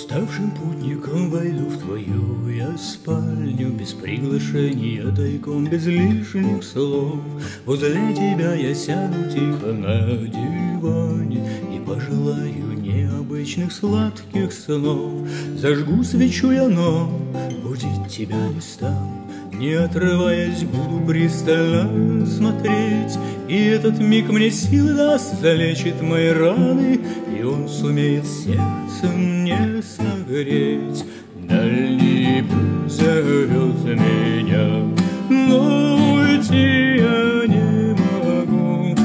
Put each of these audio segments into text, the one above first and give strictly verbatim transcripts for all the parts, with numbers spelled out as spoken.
Уставшим путником войду в твою я спальню, без приглашения, тайком, без лишних слов. Возле тебя я сяду тихо на диване и пожелаю необычных сладких снов. Зажгу свечу я, но будить тебя не стану, не отрываясь, буду пристально смотреть. И этот миг мне силы даст, залечит мои раны, и он сумеет сердце мне согреть. Дальний путь зовет меня, но уйти я не могу.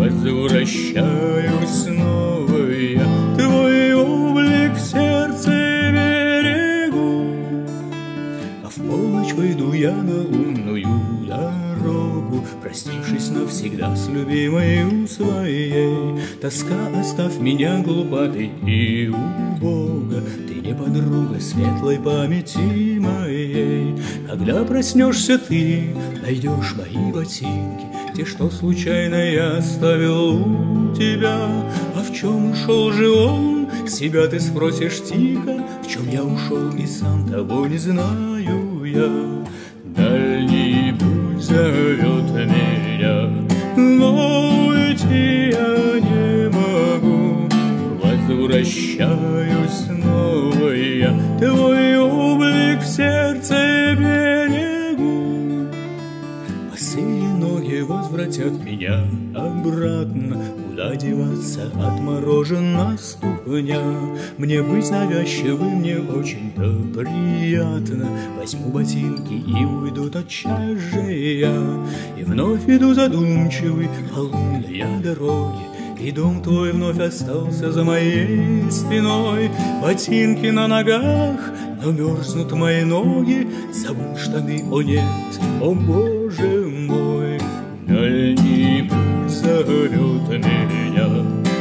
Возвращаюсь снова я, твой облик в сердце берегу. А в полночь пойду я на лунную дорогу, простившись навсегда с любимой своей. Тоска, оставь меня, глупатый и убого, ты не подруга светлой памяти моей. Когда проснешься ты, найдешь мои ботинки, те, что случайно я оставил у тебя. А в чем ушел же он, себя ты спросишь тихо, в чем я ушел и сам того не знаю я. Дальний путь зовет меня, но уйти я не могу. Возвращаюсь снова я, твой облик в сердце берегу. Босые ноги возвратят меня обратно, куда деваться отморожена ступня. Мне быть навязчивым не очень-то приятно. Возьму ботинки и уйду тотчас же я, и вновь иду задумчивый по лунной дороге, и дом твой вновь остался за моей спиной. Ботинки на ногах, но мерзнут мои ноги, забыл штаны, о нет, о боже мой. Дальний путь зовет меня,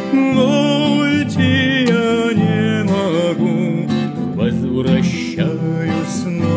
но уйти я не могу. Возвращаюсь снова